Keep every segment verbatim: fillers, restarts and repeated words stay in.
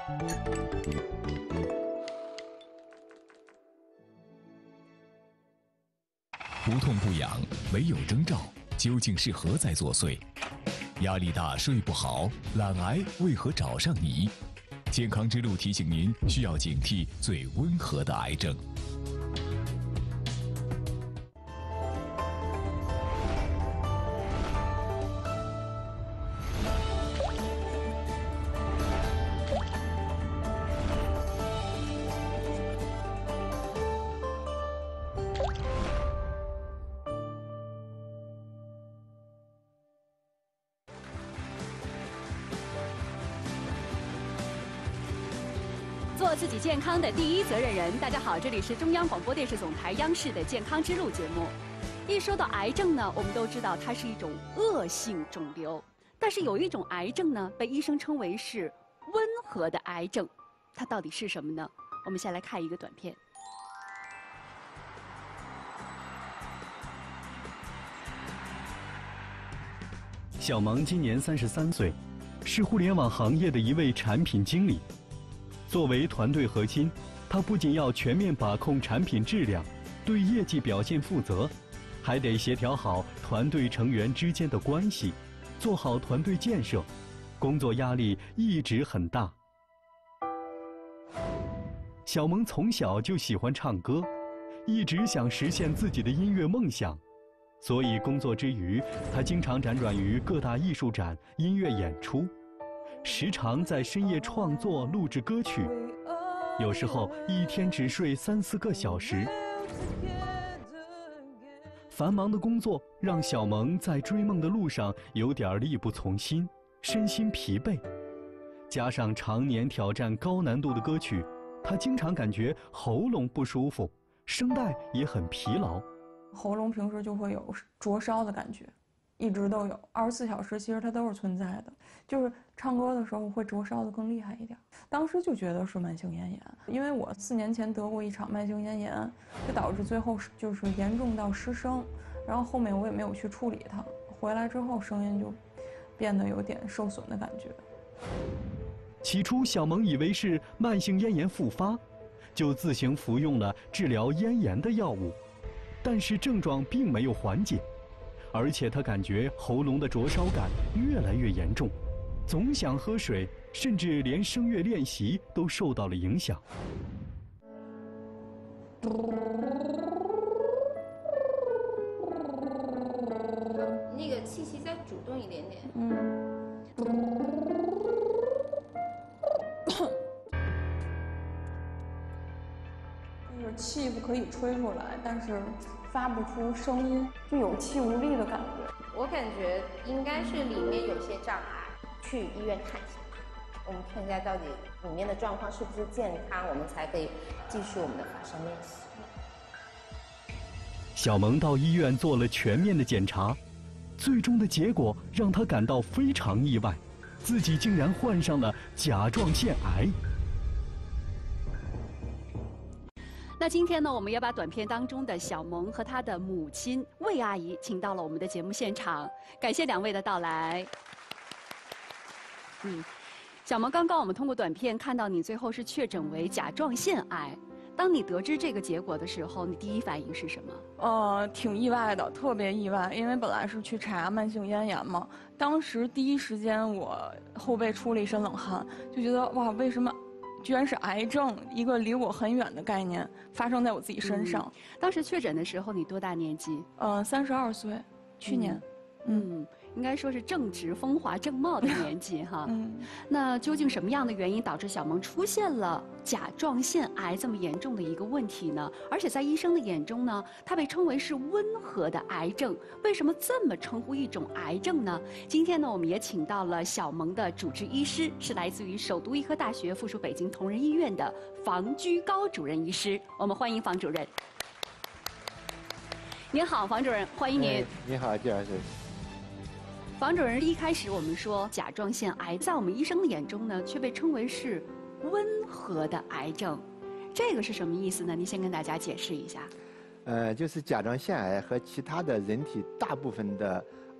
不痛不痒，没有征兆，究竟是何在作祟？压力大，睡不好，懒癌为何找上你？健康之路提醒您，需要警惕最温和的癌症。 做自己健康的第一责任人。大家好，这里是中央广播电视总台央视的健康之路节目。一说到癌症呢，我们都知道它是一种恶性肿瘤，但是有一种癌症呢，被医生称为是温和的癌症，它到底是什么呢？我们先来看一个短片。 小萌今年三十三岁，是互联网行业的一位产品经理。作为团队核心，他不仅要全面把控产品质量，对业绩表现负责，还得协调好团队成员之间的关系，做好团队建设，工作压力一直很大。小萌从小就喜欢唱歌，一直想实现自己的音乐梦想，所以工作之余，他经常辗转于各大艺术展、音乐演出。时常在深夜创作录制歌曲，有时候一天只睡三四个小时。繁忙的工作让小萌在追梦的路上有点力不从心，身心疲惫。加上常年挑战高难度的歌曲，她经常感觉喉咙不舒服，声带也很疲劳。 喉咙平时就会有灼烧的感觉。一直都有，二十四小时其实它都是存在的，就是唱歌的时候会灼烧的更厉害一点。当时就觉得是慢性咽炎，因为我四年前得过一场慢性咽炎，就导致最后就是严重到失声，然后后面我也没有去处理它，回来之后声音就变得有点受损的感觉。 起初小萌以为是慢性咽炎复发，就自行服用了治疗咽炎的药物，但是症状并没有缓解。而且他感觉喉咙的灼烧感越来越严重，总想喝水，甚至连声乐练习都受到了影响。 那个气息再主动一点点。 嗯。就是气不可以吹出来，但是发不出声音，就有气无力的感觉。 我感觉应该是里面有些障碍，去医院看一下。我们看一下到底里面的状况是不是健康，我们才可以继续我们的法声练习。 小萌到医院做了全面的检查，最终的结果让她感到非常意外，自己竟然患上了甲状腺癌。 那今天呢，我们要把短片当中的小萌和她的母亲魏阿姨请到了我们的节目现场，感谢两位的到来。嗯，小萌，刚刚我们通过短片看到你最后是确诊为甲状腺癌。当你得知这个结果的时候，你第一反应是什么？ 呃，挺意外的，特别意外，因为本来是去查慢性咽炎嘛。当时第一时间我后背出了一身冷汗，就觉得哇，为什么？居然是癌症，一个离我很远的概念发生在我自己身上。 嗯、当时确诊的时候，你多大年纪？ 呃，三十二岁，去年。 嗯，嗯应该说是正值风华正茂的年纪哈。嗯。那究竟什么样的原因导致小萌出现了甲状腺癌这么严重的一个问题呢？而且在医生的眼中呢，它被称为是温和的癌症。为什么这么称呼一种癌症呢？今天呢，我们也请到了小萌的主治医师，是来自于首都医科大学附属北京同仁医院的房居高主任医师。我们欢迎房主任。您好，房主任，欢迎您。哎、 你好，季老师。 房主任，一开始我们说甲状腺癌，在我们医生的眼中呢，却被称为是温和的癌症，这个是什么意思呢？您先跟大家解释一下。 呃，就是甲状腺癌和其他的人体大部分的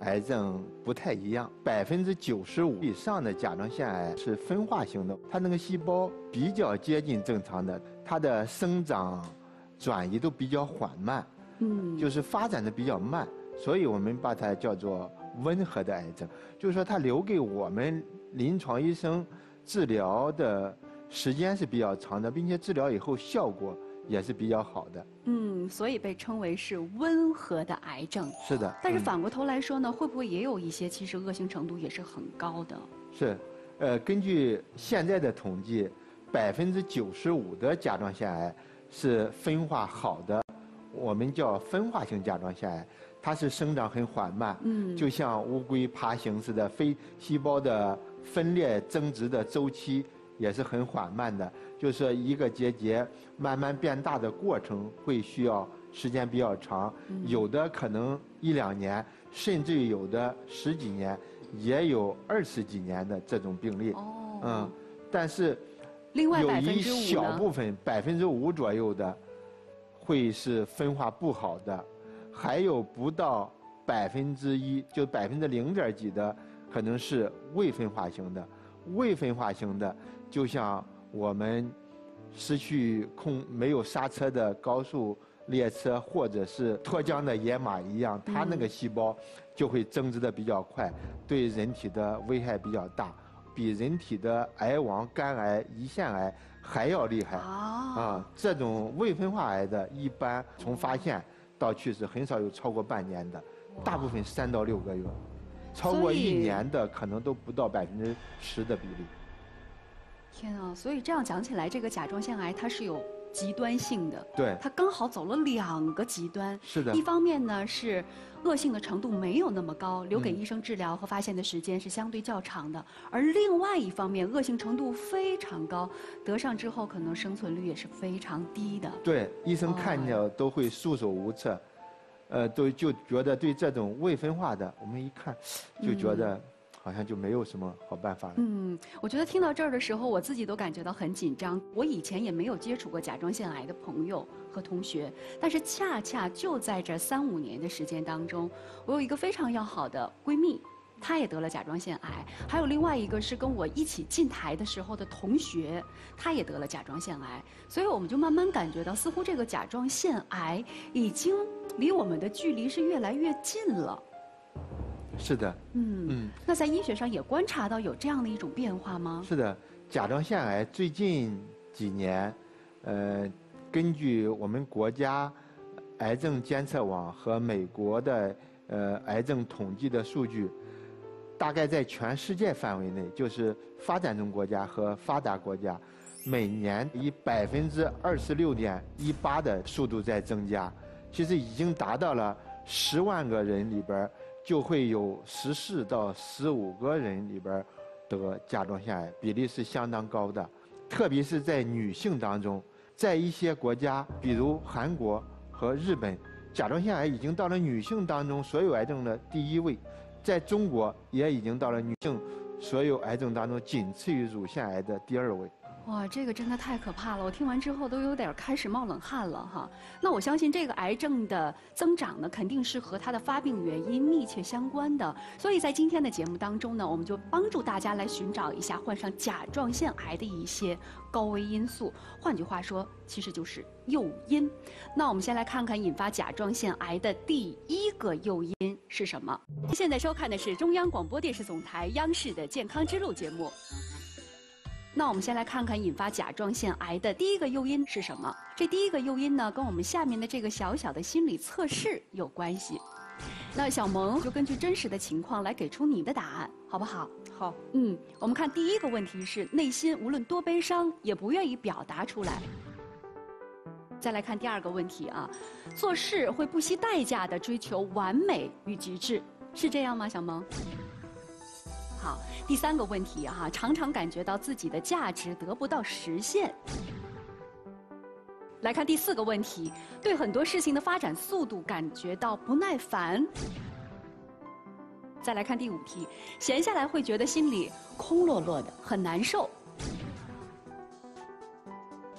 癌症不太一样，百分之九十五以上的甲状腺癌是分化型的，它那个细胞比较接近正常的，它的生长、转移都比较缓慢，嗯，就是发展的比较慢，所以我们把它叫做温和的癌症，就是说它留给我们临床医生治疗的时间是比较长的，并且治疗以后效果也是比较好的。 嗯，所以被称为是温和的癌症。 是的。 但是反过头来说呢，嗯、会不会也有一些其实恶性程度也是很高的？ 是，呃，根据现在的统计，百分之九十五的甲状腺癌是分化好的，我们叫分化型甲状腺癌，它是生长很缓慢，嗯，就像乌龟爬行似的，非细胞的分裂增殖的周期也是很缓慢的，就是说一个结节慢慢变大的过程会需要时间比较长，嗯、有的可能一两年，甚至于有的十几年，也有二十几年的这种病例。哦，嗯，但是另外有一小部分百分之五左右的会是分化不好的，还有不到百分之一，就百分之零点几的可能是未分化型的。未分化型的，就像我们失去控没有刹车的高速列车或者是脱缰的野马一样，它那个细胞就会增殖的比较快，对人体的危害比较大，比人体的癌王、肝癌、胰腺癌还要厉害。啊，这种未分化癌的，一般从发现到去世很少有超过半年的，大部分三到六个月。超过一年的可能都不到百分之十的比例。 天啊！所以这样讲起来，这个甲状腺癌它是有极端性的。 对。 它刚好走了两个极端。 是的。 一方面呢是恶性的程度没有那么高，留给医生治疗和发现的时间是相对较长的；而另外一方面，恶性程度非常高，得上之后可能生存率也是非常低的。 对，医生看着都会束手无策。呃，都就觉得对这种未分化的，我们一看就觉得好像就没有什么好办法了。 嗯，我觉得听到这儿的时候，我自己都感觉到很紧张。我以前也没有接触过甲状腺癌的朋友和同学，但是恰恰就在这三五年的时间当中，我有一个非常要好的闺蜜。她也得了甲状腺癌，还有另外一个是跟我一起进台的时候的同学，她也得了甲状腺癌，所以我们就慢慢感觉到，似乎这个甲状腺癌已经离我们的距离是越来越近了。 是的， 嗯嗯。那在医学上也观察到有这样的一种变化吗？ 是的，甲状腺癌最近几年，呃，根据我们国家癌症监测网和美国的呃癌症统计的数据。大概在全世界范围内，就是发展中国家和发达国家，每年以百分之二十六点一八的速度在增加，其实已经达到了十万个人里边就会有十四到十五个人里边得甲状腺癌，比例是相当高的。特别是在女性当中，在一些国家，比如韩国和日本，甲状腺癌已经到了女性当中所有癌症的第一位。在中国也已经到了女性所有癌症当中仅次于乳腺癌的第二位。 哇，这个真的太可怕了！我听完之后都有点开始冒冷汗了哈。那我相信这个癌症的增长呢，肯定是和它的发病原因密切相关的。所以在今天的节目当中呢，我们就帮助大家来寻找一下患上甲状腺癌的一些高危因素。换句话说，其实就是诱因。那我们先来看看引发甲状腺癌的第一个诱因是什么？现在收看的是中央广播电视总台央视的健康之路节目。那我们先来看看引发甲状腺癌的第一个诱因是什么？这第一个诱因呢，跟我们下面的这个小小的心理测试有关系。那小萌就根据真实的情况来给出你的答案，好不好？ 好。 嗯，我们看第一个问题是，内心无论多悲伤，也不愿意表达出来。再来看第二个问题啊，做事会不惜代价地追求完美与极致，是这样吗？小萌？好，第三个问题哈、啊，常常感觉到自己的价值得不到实现。来看第四个问题，对很多事情的发展速度感觉到不耐烦。再来看第五题，闲下来会觉得心里空落落的，很难受。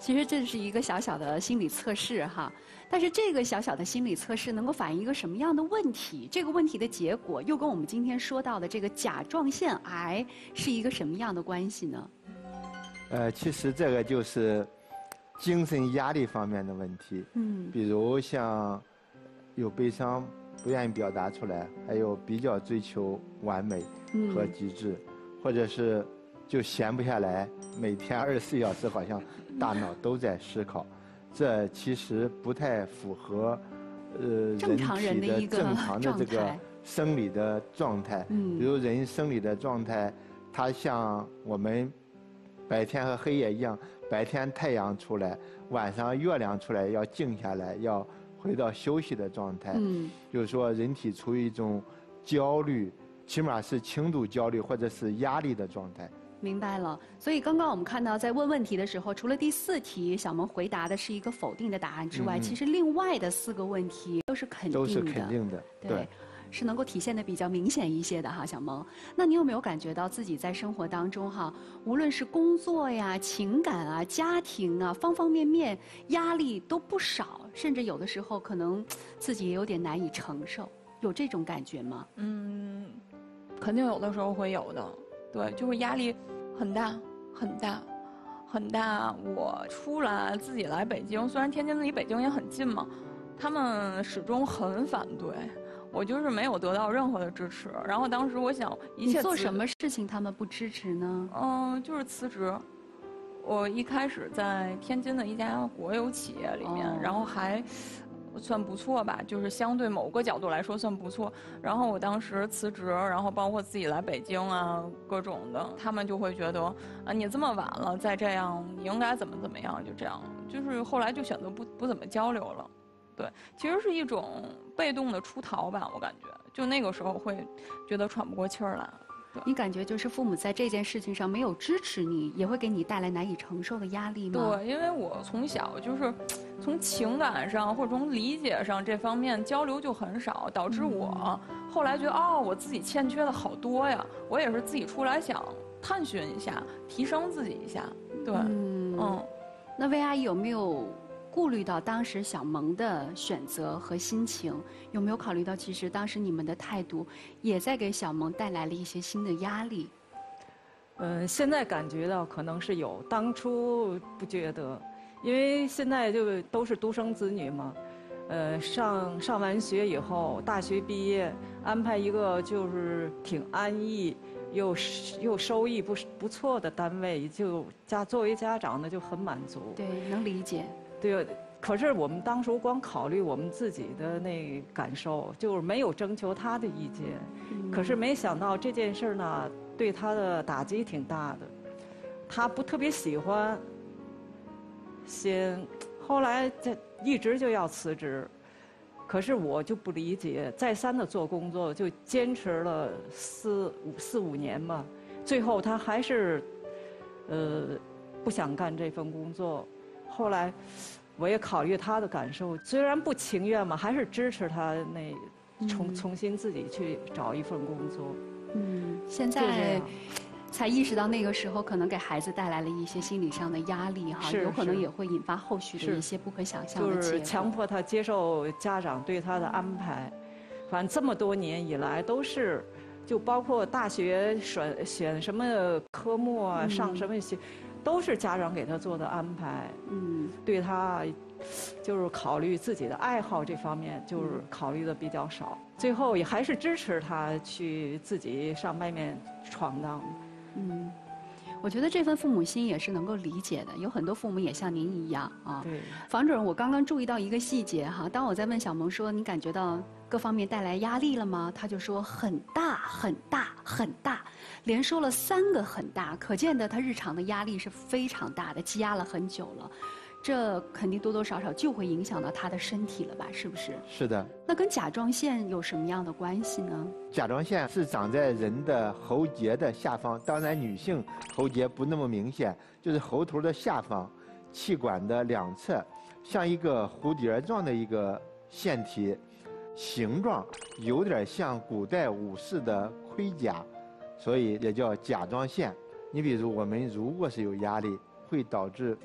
其实这是一个小小的心理测试哈，但是这个小小的心理测试能够反映一个什么样的问题？这个问题的结果又跟我们今天说到的这个甲状腺癌是一个什么样的关系呢？ 呃，其实这个就是精神压力方面的问题。嗯，比如像有悲伤不愿意表达出来，还有比较追求完美和极致，嗯、或者是就闲不下来，每天二十四小时好像大脑都在思考，这其实不太符合呃人体的正常的这个生理的状态。嗯，比如人生理的状态，它像我们白天和黑夜一样，白天太阳出来，晚上月亮出来，要静下来，要回到休息的状态。嗯，就是说人体处于一种焦虑，起码是轻度焦虑或者是压力的状态。 明白了，所以刚刚我们看到在问问题的时候，除了第四题小萌回答的是一个否定的答案之外，嗯、其实另外的四个问题都是肯定的， 都是肯定的， 对。对，是能够体现的比较明显一些的哈，小萌。那你有没有感觉到自己在生活当中哈，无论是工作呀、情感啊、家庭啊，方方面面压力都不少，甚至有的时候可能自己也有点难以承受，有这种感觉吗？ 嗯，肯定有的时候会有的，对，就是压力很大很大很大。我出来自己来北京，虽然天津离北京也很近嘛，他们始终很反对。我就是没有得到任何的支持，然后当时我想一切。 你做什么事情他们不支持呢？ 嗯，就是辞职。我一开始在天津的一家国有企业里面，哦、然后还算不错吧，就是相对某个角度来说算不错。然后我当时辞职，然后包括自己来北京啊，各种的，他们就会觉得啊，你这么晚了再这样，你应该怎么怎么样，就这样，就是后来就选择不不怎么交流了。对，其实是一种被动的出逃吧，我感觉，就那个时候会觉得喘不过气儿来。 你感觉就是父母在这件事情上没有支持你，也会给你带来难以承受的压力吗？ 对，因为我从小就是从情感上或者从理解上这方面交流就很少，导致我后来觉得哦，我自己欠缺的好多呀，我也是自己出来想探寻一下，提升自己一下。对，嗯，嗯那魏阿姨有没有顾虑到当时小萌的选择和心情，有没有考虑到其实当时你们的态度也在给小萌带来了一些新的压力？ 嗯，现在感觉到可能是有，当初不觉得，因为现在就都是独生子女嘛，呃，上上完学以后，大学毕业，安排一个就是挺安逸又又收益不不错的单位，就家作为家长呢就很满足。 对，能理解。 对，可是我们当初光考虑我们自己的那感受，就是没有征求他的意见。嗯、可是没想到这件事呢，对他的打击挺大的。他不特别喜欢，先后来这一直就要辞职，可是我就不理解，再三的做工作，就坚持了四五四五年吧，最后他还是，呃，不想干这份工作。后来，我也考虑他的感受，虽然不情愿嘛，还是支持他那重、嗯、重新自己去找一份工作。 嗯，现在才意识到那个时候可能给孩子带来了一些心理上的压力哈，有可能也会引发后续的一些不可想象的结果。 就是强迫他接受家长对他的安排，反正这么多年以来都是。就包括大学选选什么科目啊，嗯、上什么学，都是家长给他做的安排。嗯，对他，就是考虑自己的爱好这方面，就是考虑的比较少。最后也还是支持他去自己上外面闯荡。 嗯。我觉得这份父母心也是能够理解的，有很多父母也像您一样啊。 对。 房主任，我刚刚注意到一个细节哈，当我在问小萌说你感觉到各方面带来压力了吗？他就说很大很大很大，连说了三个很大，可见的他日常的压力是非常大的，积压了很久了。这肯定多多少少就会影响到他的身体了吧？是不是？ 是的。 那跟甲状腺有什么样的关系呢？ 甲状腺是长在人的喉结的下方，当然女性喉结不那么明显，就是喉头的下方，气管的两侧，像一个蝴蝶状的一个腺体，形状有点像古代武士的盔甲，所以也叫甲状腺。你比如我们如果是有压力，会导致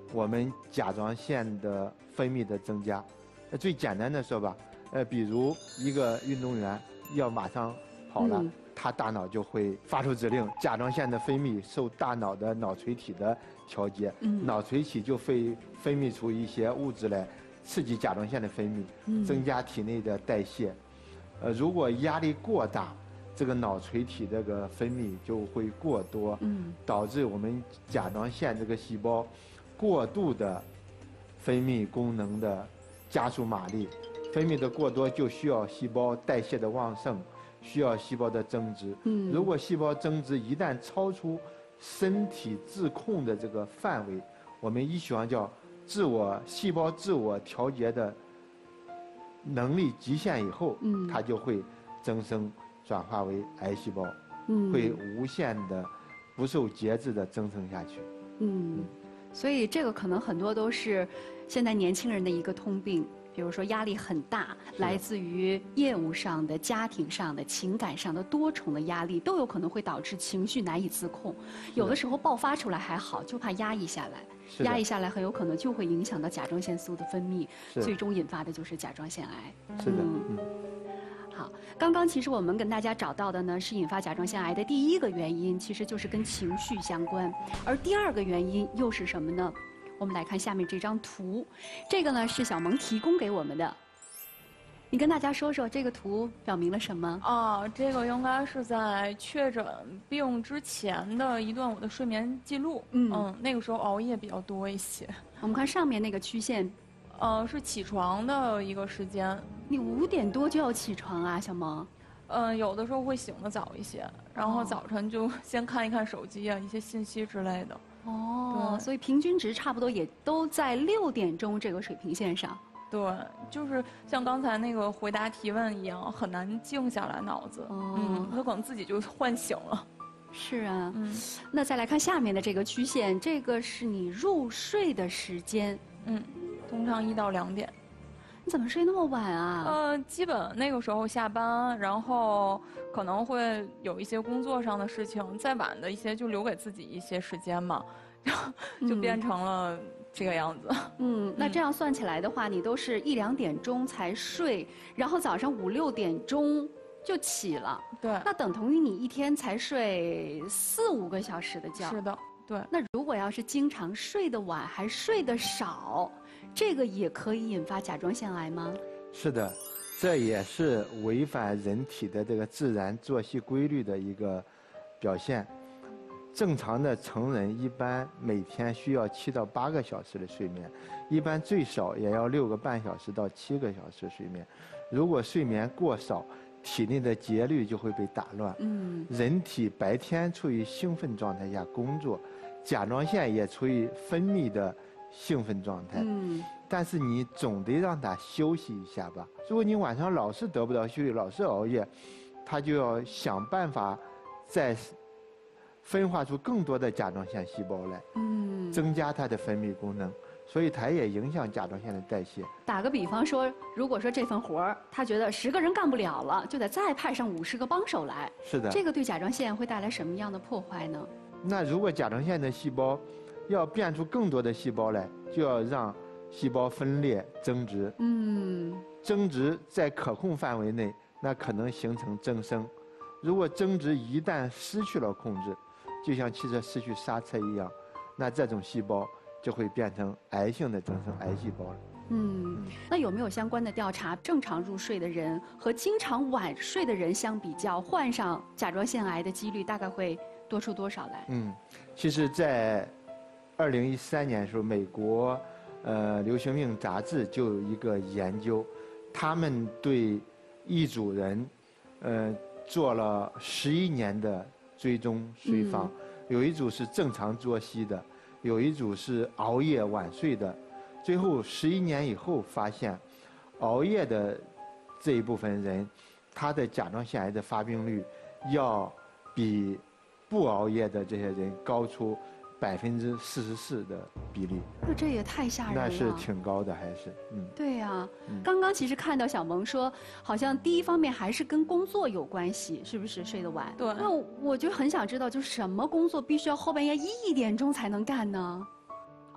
我们甲状腺的分泌的增加。最简单的说吧，呃，比如一个运动员要马上跑了，嗯、他大脑就会发出指令，甲状腺的分泌受大脑的脑垂体的调节，嗯、脑垂体就会分泌出一些物质来刺激甲状腺的分泌，嗯、增加体内的代谢。呃，如果压力过大，这个脑垂体这个分泌就会过多，嗯、导致我们甲状腺这个细胞过度的分泌功能的加速马力，分泌的过多就需要细胞代谢的旺盛，需要细胞的增殖。嗯，如果细胞增殖一旦超出身体自控的这个范围，我们医学上叫自我细胞自我调节的能力极限以后，嗯，它就会增生转化为癌细胞，嗯，会无限的不受节制的增生下去。 嗯，所以这个可能很多都是现在年轻人的一个通病。比如说压力很大，来自于业务上的、家庭上的、情感上的多重的压力，都有可能会导致情绪难以自控。有的时候爆发出来还好，就怕压抑下来，压抑下来很有可能就会影响到甲状腺素的分泌，最终引发的就是甲状腺癌。 是的。嗯。嗯好，刚刚其实我们跟大家找到的呢，是引发甲状腺癌的第一个原因，其实就是跟情绪相关，而第二个原因又是什么呢？我们来看下面这张图，这个呢是小萌提供给我们的。你跟大家说说这个图表明了什么？ 啊，这个应该是在确诊病之前的一段我的睡眠记录。嗯嗯，那个时候熬夜比较多一些。 我们看上面那个曲线， 呃，是起床的一个时间。 你五点多就要起床啊，小萌？ 嗯，有的时候会醒得早一些，然后早晨就先看一看手机啊，一些信息之类的。 哦，所以平均值差不多也都在六点钟这个水平线上。 对，就是像刚才那个回答提问一样，很难静下来脑子。哦、嗯，他可能自己就唤醒了。 是啊，嗯，那再来看下面的这个曲线，这个是你入睡的时间。 嗯，通常一到两点。 你怎么睡那么晚啊？ 呃，基本那个时候下班，然后可能会有一些工作上的事情，再晚的一些就留给自己一些时间嘛，然后就变成了这个样子。 嗯，那这样算起来的话，你都是一两点钟才睡，然后早上五六点钟就起了。 对， 那等同于你一天才睡四五个小时的觉。 是的，对。 那如果要是经常睡得晚，还睡得少，这个也可以引发甲状腺癌吗？ 是的，这也是违反人体的这个自然作息规律的一个表现。正常的成人一般每天需要七到八个小时的睡眠，一般最少也要六个半小时到七个小时睡眠。如果睡眠过少，体内的节律就会被打乱。嗯，人体白天处于兴奋状态下工作，甲状腺也处于分泌的兴奋状态。嗯，但是你总得让它休息一下吧。如果你晚上老是得不到休息，老是熬夜，它就要想办法再分化出更多的甲状腺细胞来，嗯，增加它的分泌功能，所以它也影响甲状腺的代谢。 打个比方说，如果说这份活儿他觉得十个人干不了了，就得再派上五十个帮手来。 是的， 这个对甲状腺会带来什么样的破坏呢？ 那如果甲状腺的细胞要变出更多的细胞来，就要让细胞分裂增殖。嗯，增殖在可控范围内，那可能形成增生。如果增殖一旦失去了控制，就像汽车失去刹车一样，那这种细胞就会变成癌性的增生癌细胞了。 嗯，那有没有相关的调查？正常入睡的人和经常晚睡的人相比较，患上甲状腺癌的几率大概会多出多少来？ 嗯，其实，在二零一三年的时候，美国呃流行病杂志就有一个研究，他们对一组人呃做了十一年的追踪随访，嗯、有一组是正常作息的，有一组是熬夜晚睡的。最后十一年以后发现，熬夜的这一部分人，他的甲状腺癌的发病率要比不熬夜的这些人高出百分之四十四的比例。 那这也太吓人了。 那是挺高的，还是嗯。对呀、啊，嗯、刚刚其实看到小萌说，好像第一方面还是跟工作有关系，是不是睡得晚？ 对。 那我就很想知道，就是什么工作必须要后半夜一点钟才能干呢？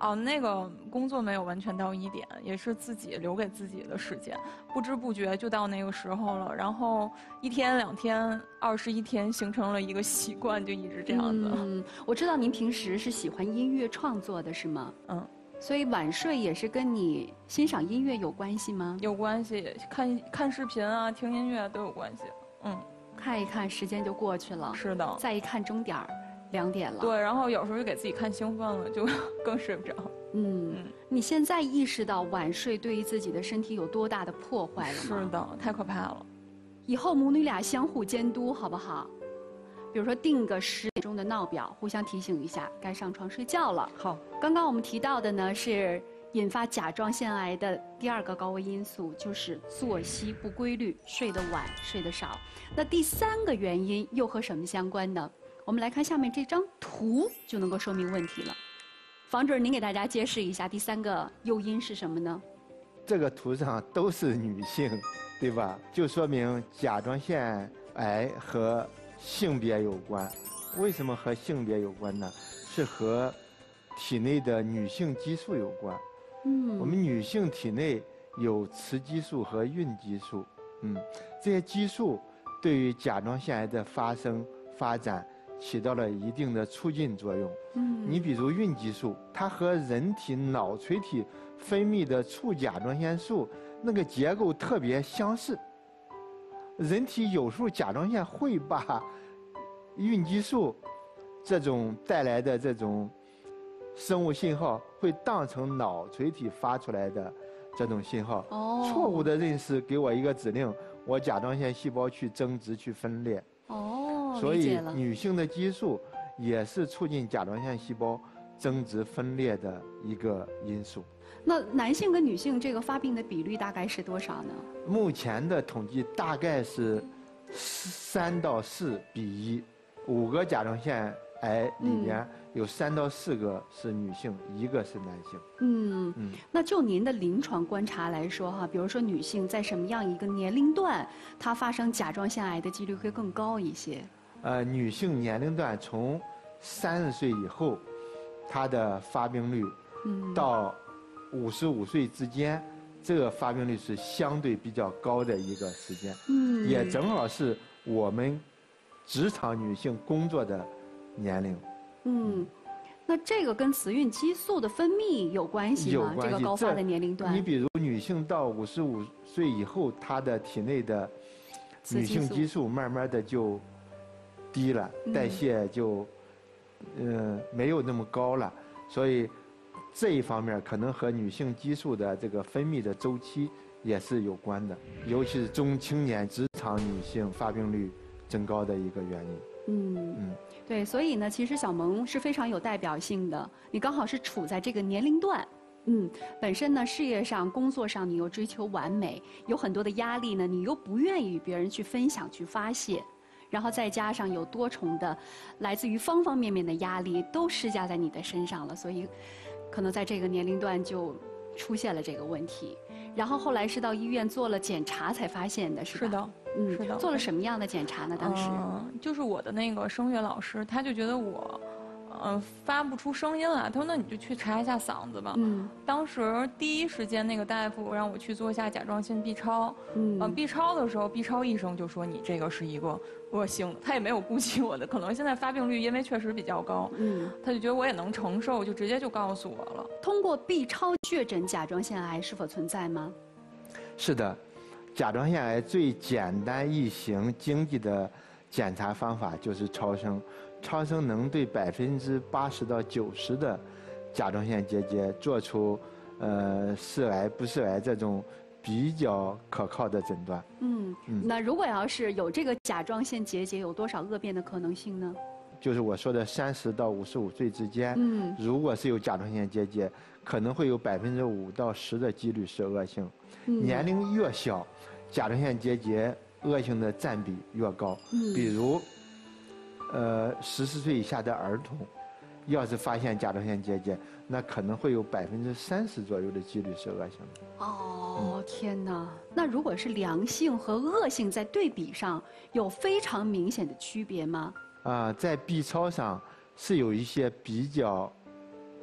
哦，那个工作没有完全到一点，也是自己留给自己的时间，不知不觉就到那个时候了。然后一天两天，二十一天，形成了一个习惯，就一直这样子。 嗯，我知道您平时是喜欢音乐创作的，是吗？嗯，所以晚睡也是跟你欣赏音乐有关系吗？ 有关系，看看视频啊，听音乐都有关系。嗯， 看一看，时间就过去了。 是的。 再一看钟点儿。两点了， 对，然后有时候就给自己看兴奋了，就更睡不着。 嗯，嗯你现在意识到晚睡对于自己的身体有多大的破坏了吗？ 是的，太可怕了。 以后母女俩相互监督，好不好？比如说定个十点钟的闹表，互相提醒一下，该上床睡觉了。 好， 刚刚我们提到的呢是引发甲状腺癌的第二个高危因素，就是作息不规律，睡得晚，睡得少。那第三个原因又和什么相关呢？我们来看下面这张图，就能够说明问题了。房主任，您给大家揭示一下第三个诱因是什么呢？ 这个图上都是女性，对吧？就说明甲状腺癌和性别有关。为什么和性别有关呢？是和体内的女性激素有关。嗯，我们女性体内有雌激素和孕激素。嗯，这些激素对于甲状腺癌的发生发展起到了一定的促进作用。嗯，你比如孕激素，它和人体脑垂体分泌的促甲状腺素那个结构特别相似。人体有时候甲状腺会把孕激素这种带来的这种生物信号，会当成脑垂体发出来的这种信号。哦，错误的认识给我一个指令，我甲状腺细胞去增殖去分裂。哦，所以女性的激素也是促进甲状腺细胞增殖分裂的一个因素。 那男性跟女性这个发病的比率大概是多少呢？ 目前的统计大概是三到四比一，五个甲状腺癌里边有三到四个是女性，一个是男性。 嗯嗯。那就您的临床观察来说哈，比如说女性在什么样一个年龄段，她发生甲状腺癌的几率会更高一些？ 呃，女性年龄段从三十岁以后，她的发病率到五十五岁之间，这个发病率是相对比较高的一个时间。嗯，也正好是我们职场女性工作的年龄。 嗯，那这个跟雌孕激素的分泌有关系吗？ 有关系。 这个高发的年龄段。 你比如女性到五十五岁以后，她的体内的女性激素慢慢的就低了，代谢就嗯、呃、没有那么高了，所以这一方面可能和女性激素的这个分泌的周期也是有关的，尤其是中青年职场女性发病率增高的一个原因。 嗯嗯，对，所以呢，其实小萌是非常有代表性的。你刚好是处在这个年龄段，嗯，本身呢，事业上、工作上你又追求完美，有很多的压力呢，你又不愿意与别人去分享、去发泄，然后再加上有多重的来自于方方面面的压力都施加在你的身上了，所以可能在这个年龄段就出现了这个问题。然后后来是到医院做了检查才发现的，是吧？ 是的。嗯，是的。 做了什么样的检查呢？当时， 嗯，就是我的那个声乐老师，他就觉得我，呃，发不出声音来。他说：“那你就去查一下嗓子吧。”嗯。当时第一时间，那个大夫让我去做一下甲状腺 B 超。嗯。呃 B 超的时候 ，B 超医生就说你这个是一个恶性的，他也没有估计我的可能现在发病率，因为确实比较高。嗯。他就觉得我也能承受，就直接就告诉我了。 通过 B 超确诊甲状腺癌是否存在吗？ 是的。甲状腺癌最简单易行、经济的检查方法就是超声。超声能对百分之八十到九十的甲状腺结节做出呃是癌不是癌这种比较可靠的诊断。嗯嗯。那如果要是有这个甲状腺结节，有多少恶变的可能性呢？ 就是我说的三十到五十五岁之间，嗯，如果是有甲状腺结节，可能会有百分之五到十的几率是恶性。嗯、年龄越小，甲状腺结节恶性的占比越高。嗯、比如，呃，十四岁以下的儿童，要是发现甲状腺结节，那可能会有百分之三十左右的几率是恶性的。 哦，嗯、天哪！那如果是良性和恶性在对比上有非常明显的区别吗？ 啊、呃，在 B 超上是有一些比较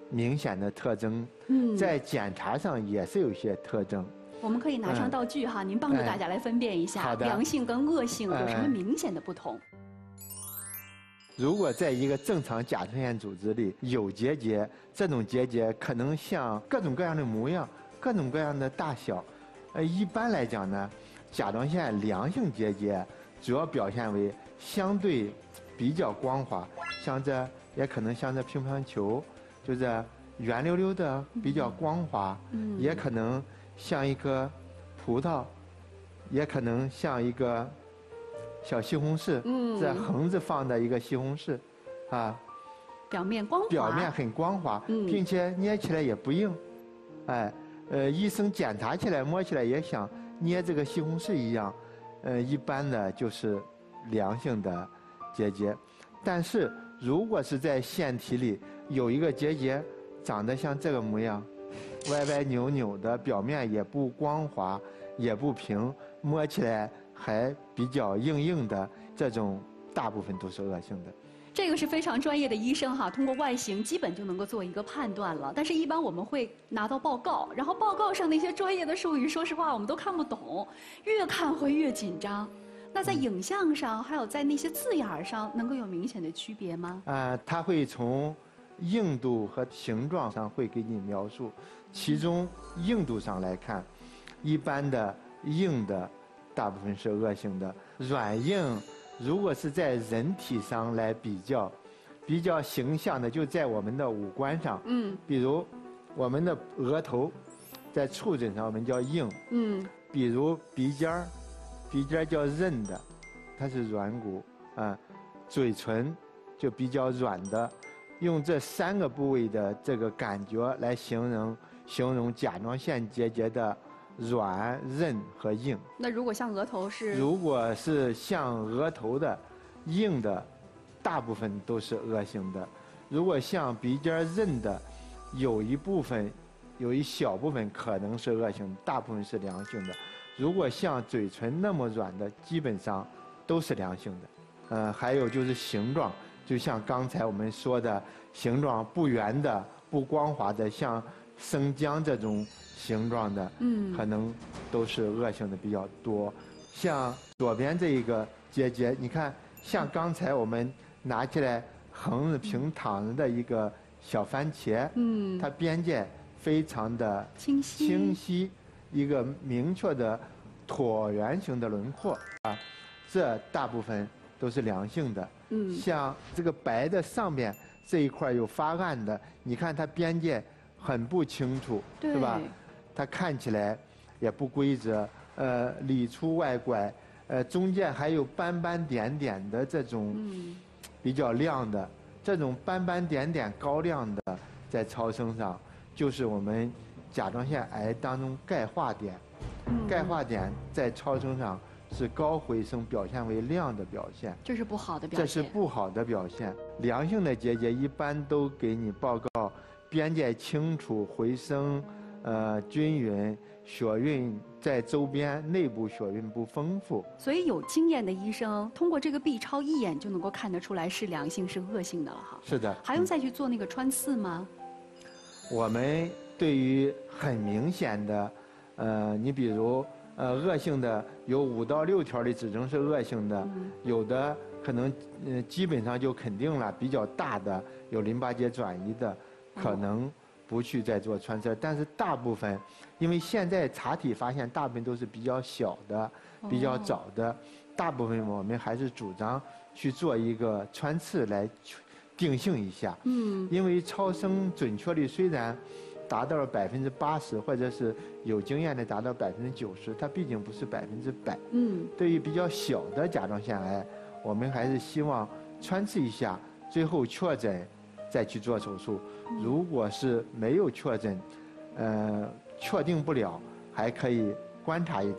明显的特征，嗯，在检查上也是有些特征。 我们可以拿上道具哈，嗯、您帮助大家来分辨一下良性跟恶性有什么明显的不同。 如果在一个正常甲状腺组织里有结节，这种结节可能像各种各样的模样，各种各样的大小。呃，一般来讲呢，甲状腺良性结节主要表现为相对比较光滑，像这也可能像这乒乓球，就是圆溜溜的比较光滑，嗯，也可能像一颗葡萄，也可能像一个小西红柿，嗯，这横着放的一个西红柿，啊， 表面光滑， 表面很光滑，嗯，并且捏起来也不硬，哎，呃，医生检查起来摸起来也像捏这个西红柿一样，呃，一般的就是良性的结节，但是如果是在腺体里有一个结节，长得像这个模样，歪歪扭扭的，表面也不光滑，也不平，摸起来还比较硬硬的，这种大部分都是恶性的。 这个是非常专业的医生哈，通过外形基本就能够做一个判断了。但是，一般我们会拿到报告，然后报告上那些专业的术语，说实话我们都看不懂，越看会越紧张。那在影像上，还有在那些字眼上，能够有明显的区别吗？ 啊、呃，它会从硬度和形状上会给你描述。其中硬度上来看，一般的硬的大部分是恶性的，软硬如果是在人体上来比较，比较形象的就在我们的五官上，嗯，比如我们的额头，在触诊上我们叫硬，嗯，比如鼻尖儿，鼻尖儿叫韧的，它是软骨啊，嘴唇就比较软的，用这三个部位的这个感觉来形容形容甲状腺结节的软、韧和硬。 那如果像额头是？ 如果是像额头的硬的，大部分都是恶性的；如果像鼻尖韧的，有一部分，有一小部分可能是恶性，大部分是良性的。如果像嘴唇那么软的，基本上都是良性的。呃，还有就是形状，就像刚才我们说的，形状不圆的、不光滑的，像生姜这种形状的，嗯，可能都是恶性的比较多。像左边这一个结节，你看，像刚才我们拿起来横着平躺着的一个小番茄，嗯，它边界非常的清晰， 清晰，一个明确的椭圆形的轮廓啊，这大部分都是良性的。嗯，像这个白的上面这一块有发暗的，你看它边界很不清楚，是吧？它看起来也不规则，呃，里粗外拐，呃，中间还有斑斑点点的这种比较亮的，这种斑斑点点高亮的，在超声上就是我们甲状腺癌当中钙化点，钙化点在超声上是高回声表现为亮的表现， 这是不好的表现。 这是不好的表现。良性的结节一般都给你报告边界清楚、回声，呃，均匀，血运在周边，内部血运不丰富。 所以有经验的医生通过这个 B 超一眼就能够看得出来是良性是恶性的了哈。 是的。 还用再去做那个穿刺吗？ 我们对于很明显的，呃，你比如呃恶性的有五到六条的指征是恶性的，嗯、有的可能呃基本上就肯定了，比较大的有淋巴结转移的，可能不去再做穿刺。但是大部分，因为现在查体发现大部分都是比较小的、比较早的，大部分我们还是主张去做一个穿刺来定性一下。嗯，因为超声准确率虽然达到了百分之八十，或者是有经验的达到百分之九十，它毕竟不是百分之百。嗯，对于比较小的甲状腺癌，我们还是希望穿刺一下，最后确诊再去做手术。如果是没有确诊，呃，确定不了，还可以观察一段，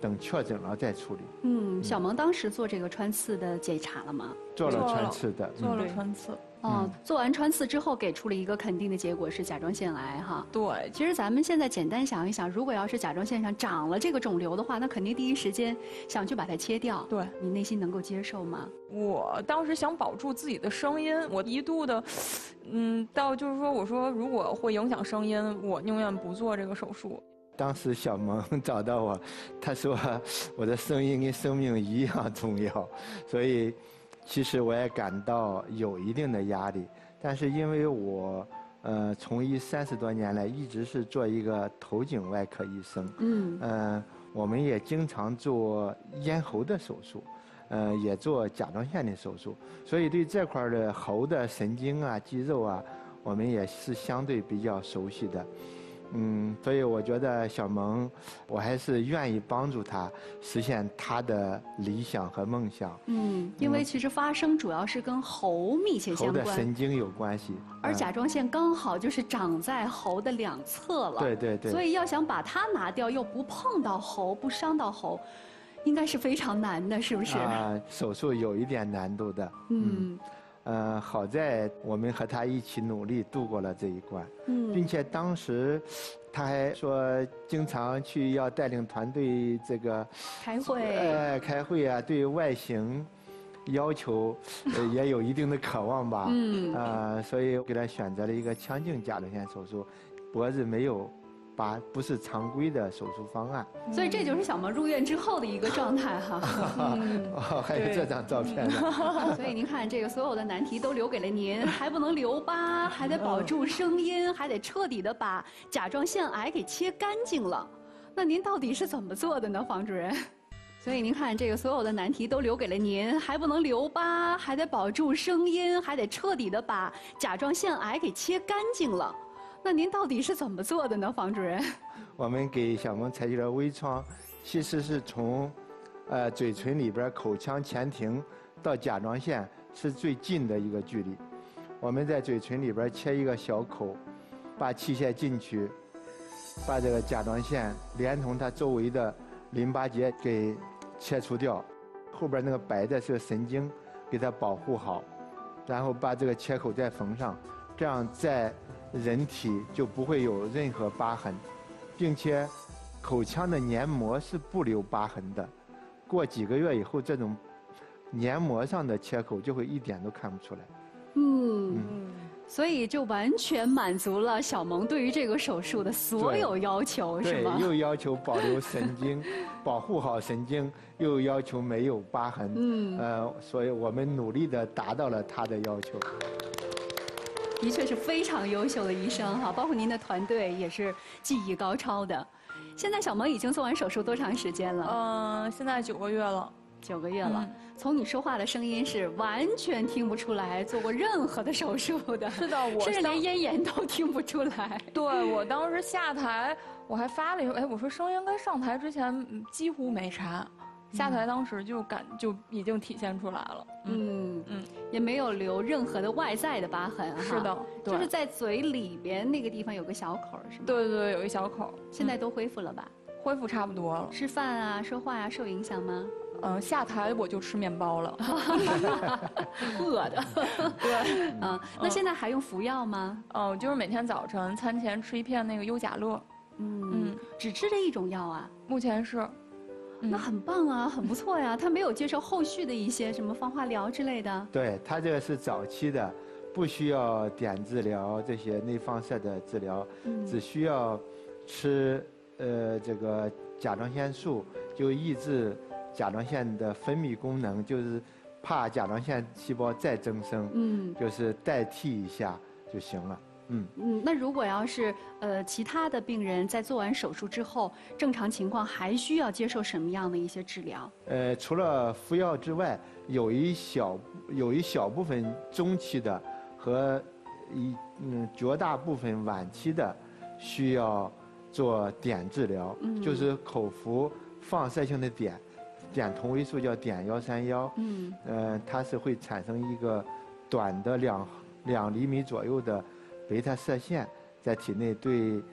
等确诊了再处理。 嗯，小萌当时做这个穿刺的检查了吗？ 做了穿刺的， 做了穿刺。 哦，做完穿刺之后给出了一个肯定的结果是甲状腺癌哈。 对， 其实咱们现在简单想一想，如果要是甲状腺上长了这个肿瘤的话，那肯定第一时间想去把它切掉。 对， 你内心能够接受吗？ 我当时想保住自己的声音，我一度的，嗯，到就是说，我说如果会影响声音，我宁愿不做这个手术。 当时小萌找到我，他说我的声音跟生命一样重要，所以其实我也感到有一定的压力。但是因为我呃从医三十多年来一直是做一个头颈外科医生，嗯，呃我们也经常做咽喉的手术，呃也做甲状腺的手术，所以对这块的喉的神经啊、肌肉啊，我们也是相对比较熟悉的。嗯，所以我觉得小萌，我还是愿意帮助她实现她的理想和梦想。 嗯，因为其实发声主要是跟喉密切相关， 喉的神经有关系。 而甲状腺刚好就是长在喉的两侧了。 对对对。 所以要想把它拿掉，又不碰到喉，不伤到喉，应该是非常难的，是不是？ 啊，手术有一点难度的。嗯。呃，好在我们和他一起努力度过了这一关，嗯，并且当时他还说经常去要带领团队这个开会， 呃，开会啊，对外形要求呃也有一定的渴望吧，嗯，呃，所以给他选择了一个腔镜甲状腺手术，脖子没有拔，不是常规的手术方案。 所以这就是小萌入院之后的一个状态哈。 嗯、哦，还有这张照片呢。 所以您看，这个所有的难题都留给了您，还不能留疤，还得保住声音，还得彻底的把甲状腺癌给切干净了。那您到底是怎么做的呢，房主任？所以您看，这个所有的难题都留给了您，还不能留疤，还得保住声音，还得彻底的把甲状腺癌给切干净了。那您到底是怎么做的呢，房主任？ 我们给小萌采取了微创，其实是从，呃，嘴唇里边口腔前庭到甲状腺是最近的一个距离。我们在嘴唇里边切一个小口，把器械进去，把这个甲状腺连同它周围的淋巴结给切除掉，后边那个白的是神经，给它保护好，然后把这个切口再缝上，这样在人体就不会有任何疤痕，并且口腔的黏膜是不留疤痕的。过几个月以后，这种黏膜上的切口就会一点都看不出来。 嗯，嗯所以就完全满足了小萌对于这个手术的所有要求，是吗？ 对，又要求保留神经，保护好神经，又要求没有疤痕。嗯，呃，所以我们努力地达到了他的要求。 的确是非常优秀的医生哈，包括您的团队也是技艺高超的。现在小萌已经做完手术多长时间了？ 嗯、呃，现在九个月了。 九个月了，嗯、从你说话的声音是完全听不出来做过任何的手术的。 是的，我甚至连咽炎都听不出来。 对，我当时下台，我还发了一个，哎，我说声音跟上台之前几乎没差。下台当时就感就已经体现出来了， 嗯嗯，也没有留任何的外在的疤痕哈。 是的，对， 就是在嘴里边那个地方有个小口，是吗？ 对对对，有一小口。 现在都恢复了吧？ 恢复差不多了。 吃饭啊、说话啊受影响吗？ 嗯，下台我就吃面包了， 饿的。对，嗯，那现在还用服药吗？ 嗯，就是每天早晨餐前吃一片那个优甲乐。 嗯嗯，只吃这一种药啊？ 目前是。 那很棒啊，很不错呀。他没有接受后续的一些什么放化疗之类的。 对他这个是早期的，不需要碘治疗这些内放射的治疗，嗯、只需要吃呃这个甲状腺素，就抑制甲状腺的分泌功能，就是怕甲状腺细胞再增生，嗯，就是代替一下就行了。嗯嗯，那如果要是呃其他的病人在做完手术之后，正常情况还需要接受什么样的一些治疗？ 呃，除了服药之外，有一小有一小部分中期的和一嗯绝大部分晚期的需要做碘治疗，嗯、就是口服放射性的碘，碘同位素叫碘幺三幺，嗯，呃，它是会产生一个短的两两厘米左右的贝塔射线在体内对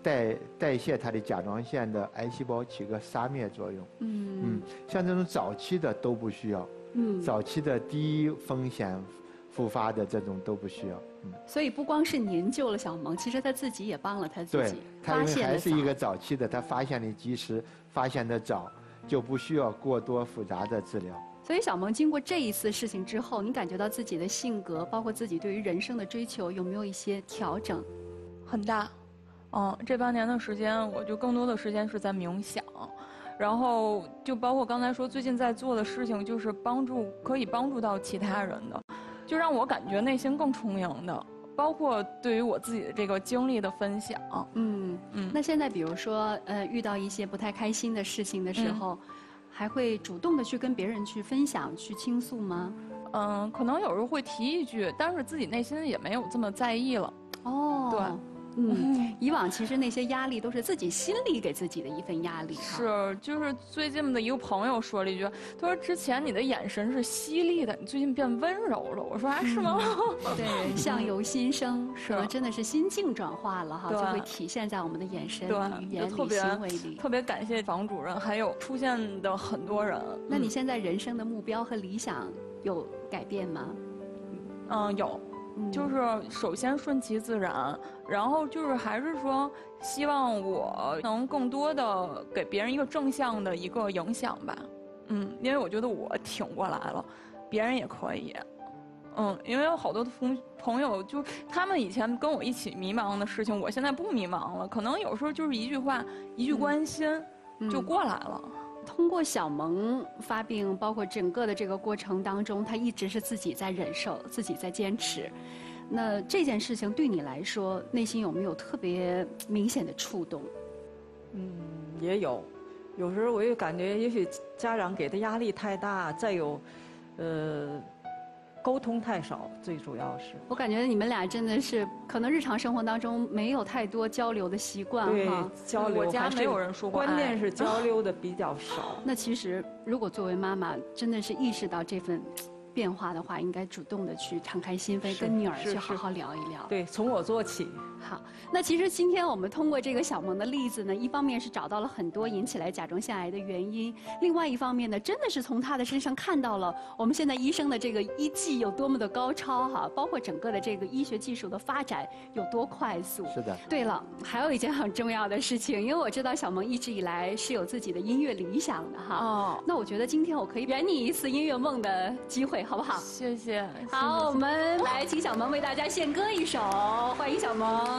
代代谢它的甲状腺的癌细胞起个杀灭作用。嗯嗯，像这种早期的都不需要。嗯，早期的低风险复发的这种都不需要。嗯， 所以不光是您救了小萌，其实他自己也帮了他自己。 对，他因为还是一个早期的，他发现的及时，发现的早，就不需要过多复杂的治疗。 所以小萌经过这一次事情之后，你感觉到自己的性格，包括自己对于人生的追求，有没有一些调整？ 很大。嗯，这半年的时间，我就更多的时间是在冥想。然后就包括刚才说最近在做的事情，就是帮助可以帮助到其他人的，就让我感觉内心更充盈的。包括对于我自己的这个经历的分享。 嗯嗯。那现在比如说呃遇到一些不太开心的事情的时候，嗯、还会主动的去跟别人去分享、去倾诉吗？ 嗯，可能有时候会提一句，但是自己内心也没有这么在意了。 哦， 对。 嗯，以往其实那些压力都是自己心里给自己的一份压力。 是，就是最近的一个朋友说了一句，他说之前你的眼神是犀利的，你最近变温柔了。我说啊，是吗？ 嗯、对，相由心生，是吧？真的是心境转化了哈，就会体现在我们的眼神、语言里、行为里。 特别感谢房主任，还有出现的很多人。 那你现在人生的目标和理想有改变吗？ 嗯，有。就是首先顺其自然，然后就是还是说希望我能更多的给别人一个正向的一个影响吧。嗯，因为我觉得我挺过来了，别人也可以。嗯，因为有好多的朋朋友，就他们以前跟我一起迷茫的事情，我现在不迷茫了。可能有时候就是一句话，一句关心，嗯、就过来了。 通过小萌发病，包括整个的这个过程当中，她一直是自己在忍受，自己在坚持。那这件事情对你来说，内心有没有特别明显的触动？ 嗯，也有。有时候我也感觉，也许家长给的压力太大，再有，呃，沟通太少，最主要是。 我感觉你们俩真的是，可能日常生活当中没有太多交流的习惯哈。对，交流。 我家没有人说过爱。 关键是交流的比较少。 那其实，如果作为妈妈，真的是意识到这份变化的话，应该主动的去敞开心扉，跟女儿去好好聊一聊。 对，从我做起。 好，那其实今天我们通过这个小萌的例子呢，一方面是找到了很多引起来甲状腺癌的原因，另外一方面呢，真的是从她的身上看到了我们现在医生的这个医技有多么的高超哈，包括整个的这个医学技术的发展有多快速。 是的。 对了，还有一件很重要的事情，因为我知道小萌一直以来是有自己的音乐理想的哈。哦。那我觉得今天我可以圆你一次音乐梦的机会，好不好？ 谢谢。 好，谢谢我们来请小萌为大家献歌一首，欢迎小萌。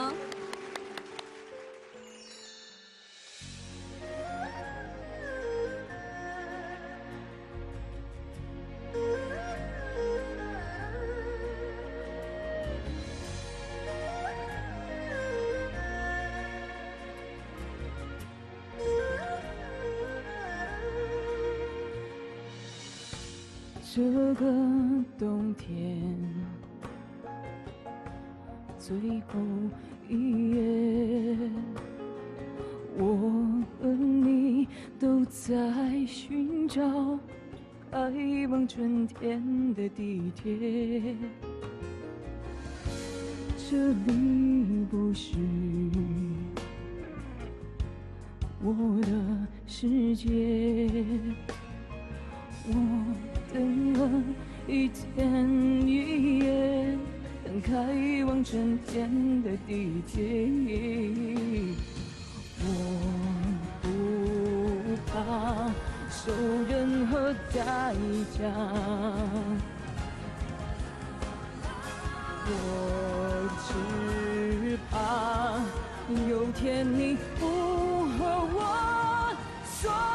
这个冬天最后一夜，我和你都在寻找开往春天的地铁，这里不是我的世界，我等了一天一夜，等开往春天的地铁。我不怕受任何代价，我只怕有天你不和我说。